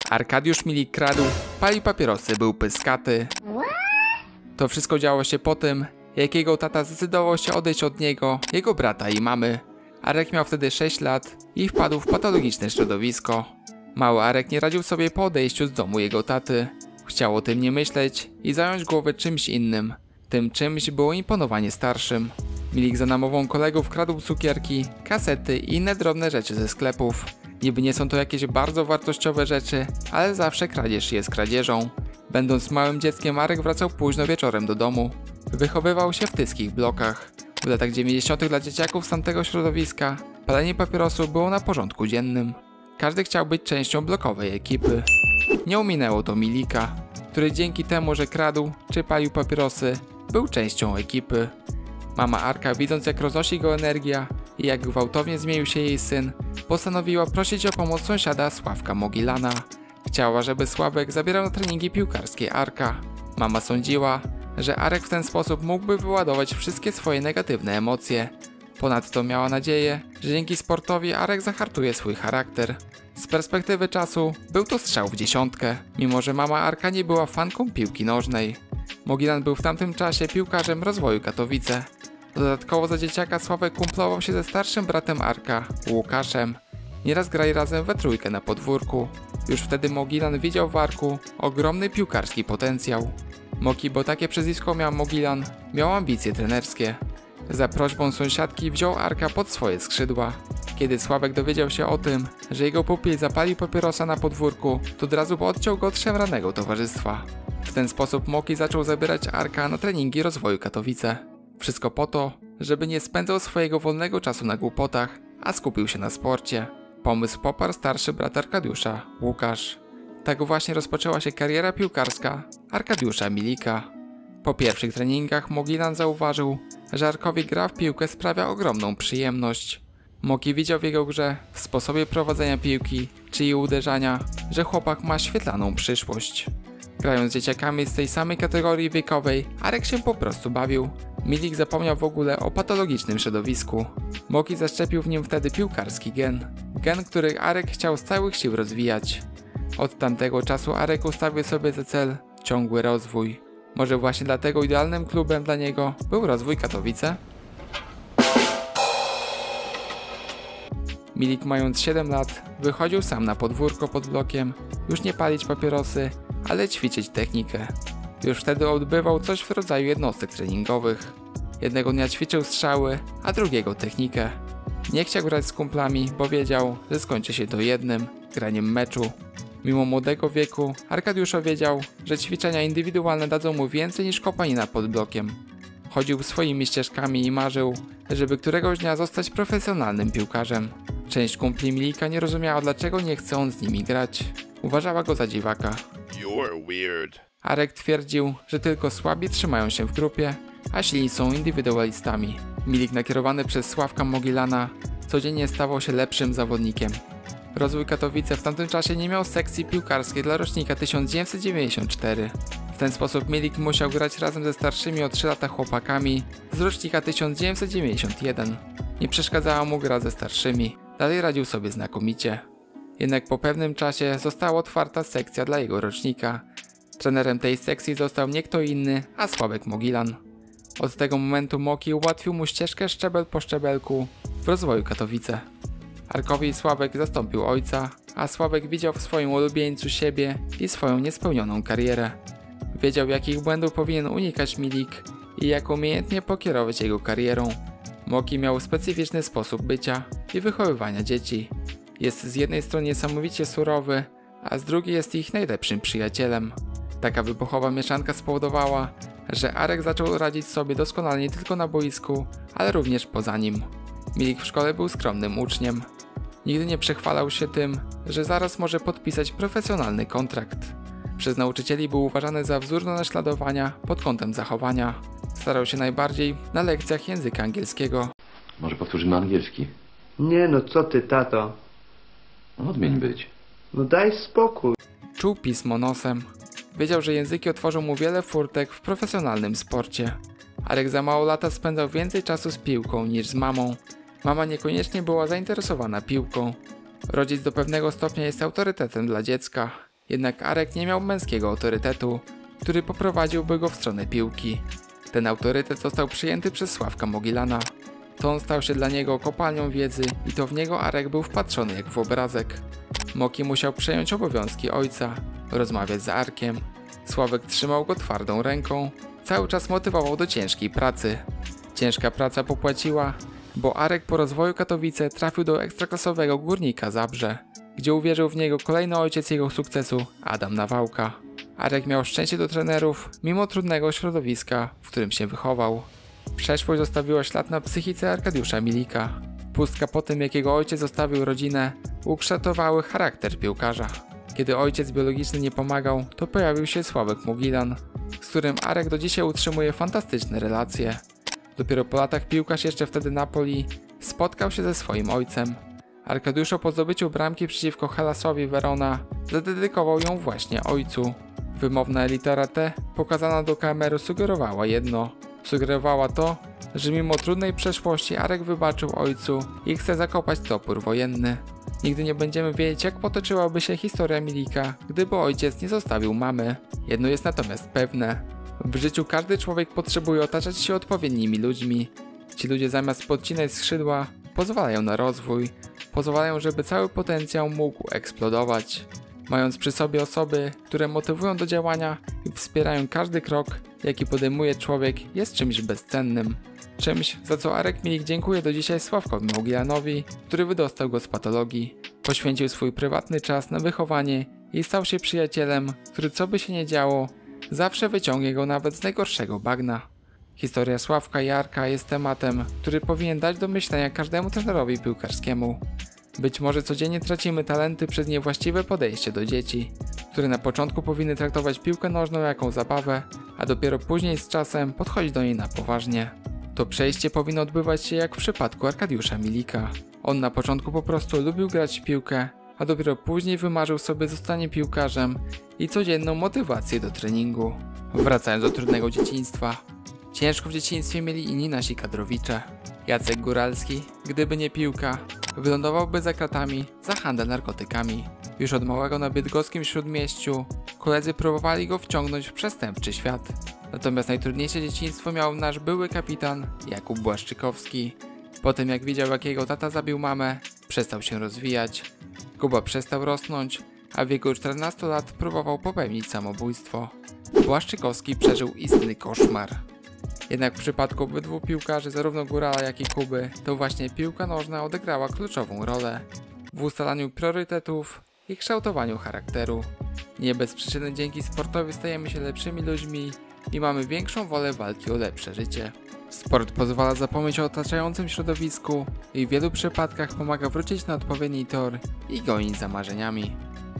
Arkadiusz Milik kradł, palił papierosy, był pyskaty. To wszystko działo się po tym, jak jego tata zdecydował się odejść od niego, jego brata i mamy. Arek miał wtedy 6 lat i wpadł w patologiczne środowisko. Mały Arek nie radził sobie po odejściu z domu jego taty. Chciał o tym nie myśleć i zająć głowę czymś innym. Tym czymś było imponowanie starszym. Milik za namową kolegów kradł cukierki, kasety i inne drobne rzeczy ze sklepów. Niby nie są to jakieś bardzo wartościowe rzeczy, ale zawsze kradzież jest kradzieżą. Będąc małym dzieckiem, Arek wracał późno wieczorem do domu. Wychowywał się w tyskich blokach. W latach 90. dla dzieciaków z tamtego środowiska palenie papierosu było na porządku dziennym. Każdy chciał być częścią blokowej ekipy. Nie ominęło to Milika, który dzięki temu, że kradł czy palił papierosy, był częścią ekipy. Mama Arka, widząc jak roznosi go energia i jak gwałtownie zmienił się jej syn, postanowiła prosić o pomoc sąsiada Sławka Mogilana. Chciała, żeby Sławek zabierał na treningi piłkarskie Arka. Mama sądziła, że Arek w ten sposób mógłby wyładować wszystkie swoje negatywne emocje. Ponadto miała nadzieję, że dzięki sportowi Arek zahartuje swój charakter. Z perspektywy czasu był to strzał w dziesiątkę, mimo że mama Arka nie była fanką piłki nożnej. Mogilan był w tamtym czasie piłkarzem Rozwoju Katowice. Dodatkowo za dzieciaka Sławek kumplował się ze starszym bratem Arka, Łukaszem. Nieraz grali razem we trójkę na podwórku. Już wtedy Mogilan widział w Arku ogromny piłkarski potencjał. Moki, bo takie przezwisko miał Mogilan, miał ambicje trenerskie. Za prośbą sąsiadki wziął Arka pod swoje skrzydła. Kiedy Sławek dowiedział się o tym, że jego pupił zapalił papierosa na podwórku, to od razu odciął go od szemranego towarzystwa. W ten sposób Moki zaczął zabierać Arka na treningi Rozwoju Katowice. Wszystko po to, żeby nie spędzał swojego wolnego czasu na głupotach, a skupił się na sporcie. Pomysł poparł starszy brat Arkadiusza, Łukasz. Tak właśnie rozpoczęła się kariera piłkarska Arkadiusza Milika. Po pierwszych treningach Mogilan zauważył, że Arkowi gra w piłkę sprawia ogromną przyjemność. Moki widział w jego grze, w sposobie prowadzenia piłki czy jej uderzania, że chłopak ma świetlaną przyszłość. Grając z dzieciakami z tej samej kategorii wiekowej, Arek się po prostu bawił. Milik zapomniał w ogóle o patologicznym środowisku. Moki zaszczepił w nim wtedy piłkarski gen. Gen, który Arek chciał z całych sił rozwijać. Od tamtego czasu Arek ustawił sobie za cel ciągły rozwój. Może właśnie dlatego idealnym klubem dla niego był Rozwój Katowice? Milik, mając 7 lat, wychodził sam na podwórko pod blokiem, już nie palić papierosy, ale ćwiczyć technikę. Już wtedy odbywał coś w rodzaju jednostek treningowych. Jednego dnia ćwiczył strzały, a drugiego technikę. Nie chciał grać z kumplami, bo wiedział, że skończy się to jednym graniem meczu. Mimo młodego wieku, Arkadiusza wiedział, że ćwiczenia indywidualne dadzą mu więcej niż kopanina pod blokiem. Chodził swoimi ścieżkami i marzył, żeby któregoś dnia zostać profesjonalnym piłkarzem. Część kumpli Milika nie rozumiała, dlaczego nie chce on z nimi grać. Uważała go za dziwaka. You're weird. Arek twierdził, że tylko słabi trzymają się w grupie, a silni są indywidualistami. Milik, nakierowany przez Sławka Mogilana, codziennie stawał się lepszym zawodnikiem. Rozwój Katowice w tamtym czasie nie miał sekcji piłkarskiej dla rocznika 1994. W ten sposób Milik musiał grać razem ze starszymi o 3 lata chłopakami z rocznika 1991. Nie przeszkadzała mu gra ze starszymi, dalej radził sobie znakomicie. Jednak po pewnym czasie została otwarta sekcja dla jego rocznika. Trenerem tej sekcji został nie kto inny, a Sławek Mogilan. Od tego momentu Moki ułatwił mu ścieżkę szczebel po szczebelku w Rozwoju Katowice. Arkowi Sławek zastąpił ojca, a Sławek widział w swoim ulubieńcu siebie i swoją niespełnioną karierę. Wiedział, jakich błędów powinien unikać Milik i jak umiejętnie pokierować jego karierą. Moki miał specyficzny sposób bycia i wychowywania dzieci. Jest z jednej strony niesamowicie surowy, a z drugiej jest ich najlepszym przyjacielem. Taka wybuchowa mieszanka spowodowała, że Arek zaczął radzić sobie doskonale nie tylko na boisku, ale również poza nim. Milik w szkole był skromnym uczniem. Nigdy nie przechwalał się tym, że zaraz może podpisać profesjonalny kontrakt. Przez nauczycieli był uważany za wzór do naśladowania pod kątem zachowania. Starał się najbardziej na lekcjach języka angielskiego. Może powtórzymy angielski? Nie no, co ty, tato? Odmień być. No daj spokój. Czuł pismo nosem. Wiedział, że języki otworzą mu wiele furtek w profesjonalnym sporcie. Arek za mało lata spędzał więcej czasu z piłką niż z mamą. Mama niekoniecznie była zainteresowana piłką. Rodzic do pewnego stopnia jest autorytetem dla dziecka. Jednak Arek nie miał męskiego autorytetu, który poprowadziłby go w stronę piłki. Ten autorytet został przyjęty przez Sławka Mogilana. To on stał się dla niego kopalnią wiedzy i to w niego Arek był wpatrzony jak w obrazek. Moki musiał przejąć obowiązki ojca, rozmawiać z Arkiem. Sławek trzymał go twardą ręką, cały czas motywował do ciężkiej pracy. Ciężka praca popłaciła, bo Arek po rozwoju Katowice trafił do ekstraklasowego Górnika Zabrze, gdzie uwierzył w niego kolejny ojciec jego sukcesu, Adam Nawałka. Arek miał szczęście do trenerów, mimo trudnego środowiska, w którym się wychował. Przeszłość zostawiła ślad na psychice Arkadiusza Milika. Pustka po tym, jak jego ojciec zostawił rodzinę, ukształtowały charakter piłkarza. Kiedy ojciec biologiczny nie pomagał, to pojawił się Sławek Mogilan, z którym Arek do dzisiaj utrzymuje fantastyczne relacje. Dopiero po latach piłkarz, jeszcze wtedy Napoli, spotkał się ze swoim ojcem. Arkadiuszu po zdobyciu bramki przeciwko Helasowi Verona zadedykował ją właśnie ojcu. Wymowna litera T pokazana do kamery sugerowała jedno. Sugerowała to, że mimo trudnej przeszłości Arek wybaczył ojcu i chce zakopać topór wojenny. Nigdy nie będziemy wiedzieć, jak potoczyłaby się historia Milika, gdyby ojciec nie zostawił mamy. Jedno jest natomiast pewne. W życiu każdy człowiek potrzebuje otaczać się odpowiednimi ludźmi. Ci ludzie zamiast podcinać skrzydła, pozwalają na rozwój. Pozwalają, żeby cały potencjał mógł eksplodować. Mając przy sobie osoby, które motywują do działania i wspierają każdy krok, jaki podejmuje człowiek, jest czymś bezcennym. Czymś, za co Arek Milik dziękuję do dzisiaj Sławkowi Mogilanowi, który wydostał go z patologii. Poświęcił swój prywatny czas na wychowanie i stał się przyjacielem, który co by się nie działo, zawsze wyciągnie go nawet z najgorszego bagna. Historia Sławka i Arka jest tematem, który powinien dać do myślenia każdemu trenerowi piłkarskiemu. Być może codziennie tracimy talenty przez niewłaściwe podejście do dzieci, które na początku powinny traktować piłkę nożną jako zabawę, a dopiero później z czasem podchodzić do niej na poważnie. To przejście powinno odbywać się jak w przypadku Arkadiusza Milika. On na początku po prostu lubił grać w piłkę, a dopiero później wymarzył sobie zostanie piłkarzem i codzienną motywację do treningu. Wracając do trudnego dzieciństwa. Ciężko w dzieciństwie mieli inni nasi kadrowicze. Jacek Góralski, gdyby nie piłka, wylądowałby za kratami za handel narkotykami. Już od małego na bydgoskim Śródmieściu koledzy próbowali go wciągnąć w przestępczy świat. Natomiast najtrudniejsze dzieciństwo miał nasz były kapitan Jakub Błaszczykowski. Po tym jak widział, jak jego tata zabił mamę, przestał się rozwijać. Kuba przestał rosnąć, a w wieku 14 lat próbował popełnić samobójstwo. Błaszczykowski przeżył istny koszmar. Jednak w przypadku obydwu piłkarzy, zarówno Górala, jak i Kuby, to właśnie piłka nożna odegrała kluczową rolę w ustalaniu priorytetów i kształtowaniu charakteru. Nie bez przyczyny dzięki sportowi stajemy się lepszymi ludźmi i mamy większą wolę walki o lepsze życie. Sport pozwala zapomnieć o otaczającym środowisku i w wielu przypadkach pomaga wrócić na odpowiedni tor i gonić za marzeniami.